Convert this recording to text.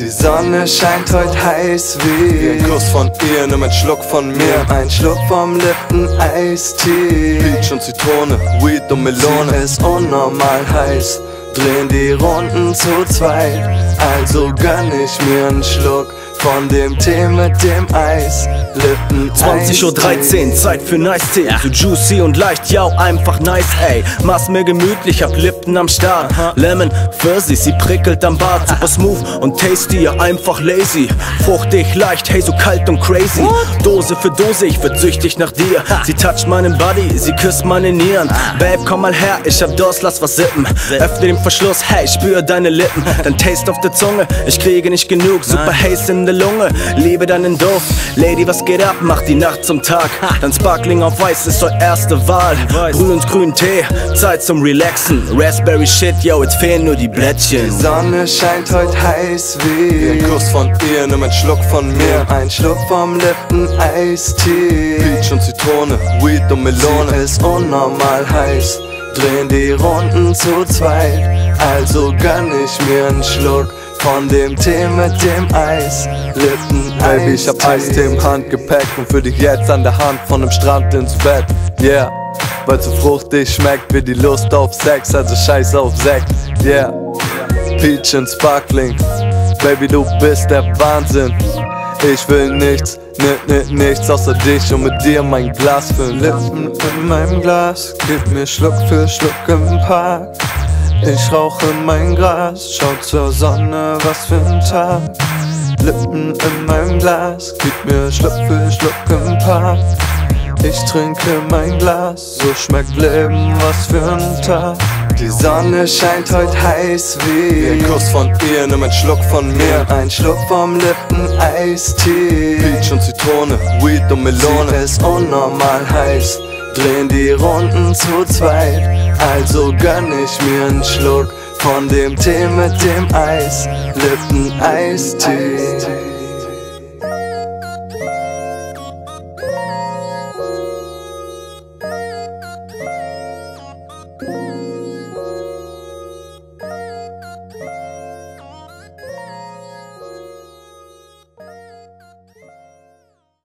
Die Sonne scheint heute heiß wie ein Kuss von ihr, nimm einen Schluck von mir. Ein Schluck vom Lippen-Eistee. Peach und Zitrone, Weed und Melone. Sie ist unnormal heiß, drehen die Runden zu zweit. Also gönn ich mir einen Schluck von dem Tee mit dem Eis. 20:13 Uhr, Zeit für Nice Tee. So juicy und leicht, ja, einfach nice, ey. Mach's mir gemütlich, hab Lipton am Start. Lemon, Pfirsich, sie prickelt am Bart. Super smooth und tasty, ja, einfach lazy. Fruchtig, leicht, hey, so kalt und crazy. Dose für Dose, ich werd süchtig nach dir. Sie toucht meinen Body, sie küsst meine Nieren. Babe, komm mal her, ich hab Durst, lass was sippen. Öffne den Verschluss, hey, spür deine Lippen. Dein Taste auf der Zunge, ich kriege nicht genug. Super Haze in der Lunge, liebe deinen Duft. Lady, was geht ab, mach die Nacht zum Tag. Dein Sparkling auf Weiß ist eure erste Wahl. Brüh und grünen Tee, Zeit zum Relaxen. Raspberry Shit, yo, jetzt fehlen nur die Blättchen. Die Sonne scheint heute heiß wie ein Kuss von ihr, nimm einen Schluck von mir. Ein Schluck vom Lippen-Eistee. Peach und Zitrone, Weed und Melone. Sie ist unnormal heiß, drehen die Runden zu zweit. Also gönn ich mir einen Schluck von dem Tee mit dem Eis. Baby, ich hab Eistee im Handgepäck und für dich jetzt an der Hand von dem Strand ins Bett. Yeah, weil's so fruchtig schmeckt wie die Lust auf Sex, also scheiß auf Sekt. Yeah, Peach und Sparkling, Baby, du bist der Wahnsinn. Ich will nichts, nichts außer dich und mit dir mein Glas füllen. Lippen in meinem Glas, gib mir Schluck für Schluck im Park. Ich rauche mein Gras, schau zur Sonne, was für ein Tag. Lippen in meinem Glas, gib mir Schluck für Schluck im Park. Ich trinke mein Glas, so schmeckt Leben, was für ein Tag. Die Sonne scheint heute heiß wie ein Kuss von ihr, nimm einen Schluck von mir. Ein Schluck vom Lippen-Eistee. Peach und Zitrone, Weed und Melone. Sie ist unnormal heiß, drehen die Runden zu zweit. Also gönn ich mir einen Schluck von dem Tee mit dem Eis. Lippen-Eistee.